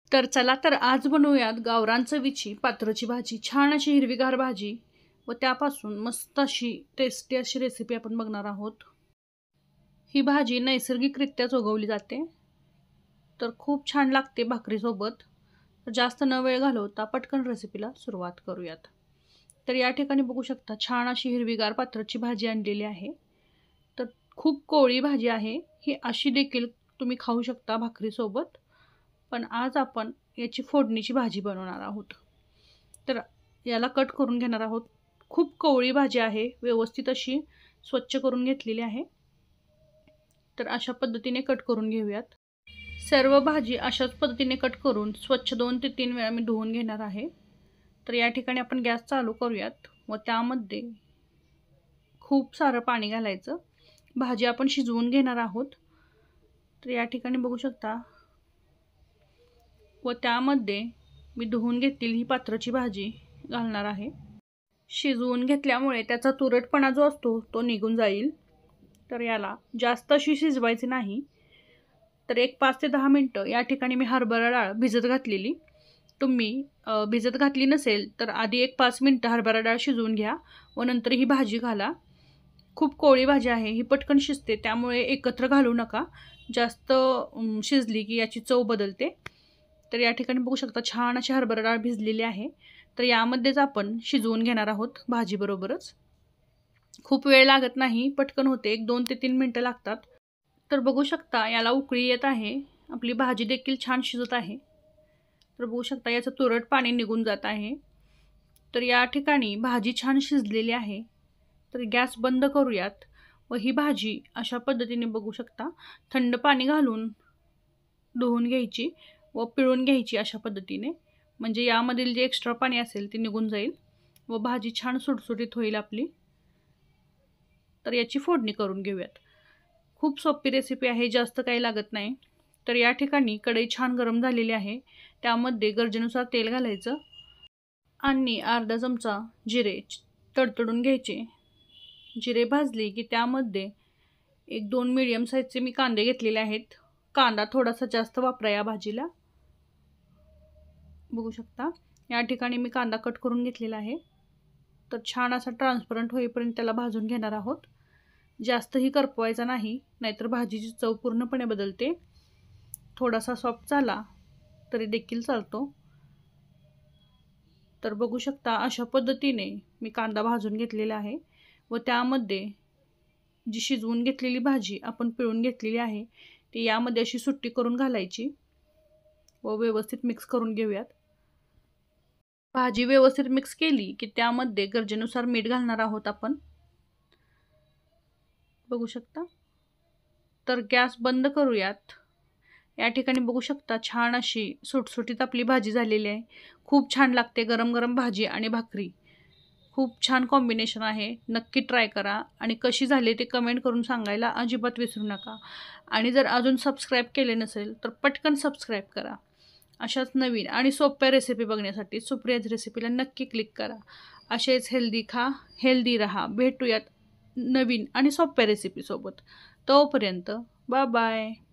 तर चला तर आज बनवूयात गावरान चवीची पात्रची भाजी, छान अशी हिरवीगार भाजी व त्यापासून मस्त अशी टेस्टी अशी रेसिपी आपण बघणार आहोत। ही भाजी नैसर्गिकरित्याच उगवली जाते, तर खूप छान लागते भाकरीसोबत। तर जास्त न वेळ घालवता पटकन रेसिपीला सुरुवात करूयात। तर या ठिकाणी बघू शकता छान अशी हिरवीगार पात्रची भाजी आणलेली आहे। तर खूप कोवळी भाजी आहे ही, अशी देखील तुम्ही खाऊ शकता भाकरीसोबत। पण आज आपण याची फोडणीची भाजी बनवणार आहोत। तर याला कट करून घेणार आहोत। खूप कोवळी भाजी आहे, व्यवस्थित अशी स्वच्छ करून घेतलेली आहे। तर अशा पद्धतीने कट करून घेऊयात। सर्व भाजी अशाच पद्धतीने कट करून स्वच्छ 2 ते 3 वेळा मी धुवून घेणार आहे। तर या ठिकाणी आपण गॅस चालू करूयात व त्यामध्ये खूप सारं पाणी घालायचं। भाजी आपण शिजवून घेणार आहोत। तर या ठिकाणी बघू शकता व त्यामध्ये मी धुवून घेतलेली ही पात्रची भाजी घालणार आहे। शिजवून घेतल्यामुळे त्याचा तुरटपणा जो असतो तो निघून जाईल। तर याला जास्त अशी शिजवायची नाही। तर एक 5 ते 10 मिनिटं या ठिकाणी मी हरभरा डाळ भिजत घातलेली। तुम्ही भिजत घातली नसेल तर आधी एक 5 मिनिटं हरभरा डाळ शिजवून घ्या व नंतर ही भाजी घाला। खूप कोवळी भाजी आहे ही, पटकन शिजते, त्यामुळे एकत्र घालू नका। जास्त शिजली की याची चव बदलते। तर या ठिकाणी बघू शकता छान अशी हरभरा डाळ भिजलेली आहे। तर यामध्येच आपण शिजवून घेणार आहोत भाजीबरोबरच। खूप वेळ लागत नाही, पटकन होते, एक 2 ते 3 मिनिटं लागतात। तर बघू शकता याला उकळी येत आहे, आपली भाजी देखील छान शिजत आहे। तर बघू शकता याचं तुरट पाणी निघून जात आहे। तर या ठिकाणी भाजी छान शिजलेली आहे। तर गॅस बंद करूयात व ही भाजी अशा पद्धतीने बघू शकता थंड पाणी घालून धुवून घ्यायची व पिळून घ्यायची अशा पद्धतीने, म्हणजे यामधील जे एक्स्ट्रा पाणी असेल ते निघून जाईल व भाजी छान सुटसुटीत होईल आपली। तर याची फोडणी करून घेऊयात। खूप सोपी रेसिपी आहे, जास्त काही लागत नाही। तर या ठिकाणी कढई छान गरम झालेली आहे, त्यामध्ये गरजेनुसार तेल घालायचं आणि अर्धा चमचा जिरे तडतडून घ्यायचे। जिरे भाजले की त्यामध्ये 1-2 मीडियम साईजचे मी कांदे घेतलेले आहेत। कांदा थोडासा जास्त वापरा या भाजीला। बघू शकता या ठिकाणी मी कांदा कट करून घेतलेला आहे। तर छान असा ट्रान्सपरंट होईपर्यंत त्याला भाजून घेणार आहोत। जास्तही करपवायचा नाही, नाहीतर भाजीची चव पूर्णपणे बदलते। थोडासा सॉफ्ट झाला तरी देखील चालतो। तर बघू शकता अशा पद्धतीने मी कांदा भाजून घेतलेला आहे व त्यामध्ये जी शिजवून घेतलेली भाजी आपण पिळून घेतलेली आहे ती यामध्ये अशी सुट्टी करून घालायची व व्यवस्थित मिक्स करून घेऊयात। भाजी व्यवस्थित मिक्स केली की त्यामध्ये गरजेनुसार मीठ घालणार आहोत आपण। बघू शकता। तर गॅस बंद करूयात। या ठिकाणी बघू शकता छान अशी सुटसुटीत आपली भाजी झालेली आहे। खूप छान लागते, गरम गरम भाजी आणि भाकरी खूप छान कॉम्बिनेशन आहे। नक्की ट्राय करा आणि कशी झाली ते कमेंट करून सांगायला अजिबात विसरू नका। आणि जर अजून सबस्क्राईब केले नसेल तर पटकन सबस्क्राईब करा। अशाच नवीन आणि सोप्या रेसिपी बघण्यासाठी सुप्रियाज रेसिपीला नक्की क्लिक करा। असेच हेल्दी खा, हेल्दी रहा। भेटूयात नवीन आणि सोप्या रेसिपीसोबत। तोपर्यंत बाय बाय।